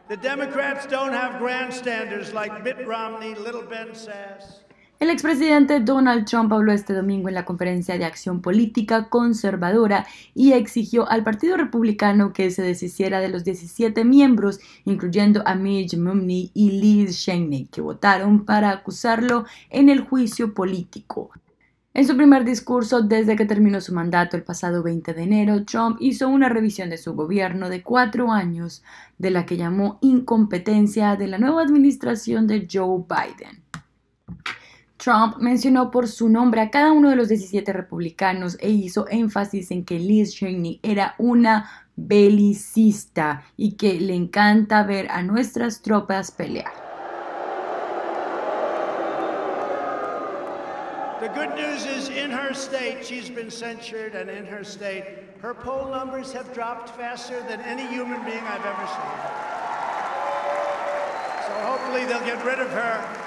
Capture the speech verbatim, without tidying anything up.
The Democrats don't have grandstanders like Mitt Romney, Little Ben Sass. El expresidente Donald Trump habló este domingo en la Conferencia de Acción Política Conservadora y exigió al Partido Republicano que se deshiciera de los diecisiete miembros, incluyendo a Mitt Romney y Liz Cheney, que votaron para acusarlo en el juicio político. En su primer discurso desde que terminó su mandato el pasado veinte de enero, Trump hizo una revisión de su gobierno de cuatro años, de la que llamó incompetencia de la nueva administración de Joe Biden. Trump mencionó por su nombre a cada uno de los diecisiete republicanos e hizo énfasis en que Liz Cheney era una belicista y que le encanta ver a nuestras tropas pelear. The good news is in her state, she's been censured, and in her state, her poll numbers have dropped faster than any human being I've ever seen. So hopefully they'll get rid of her.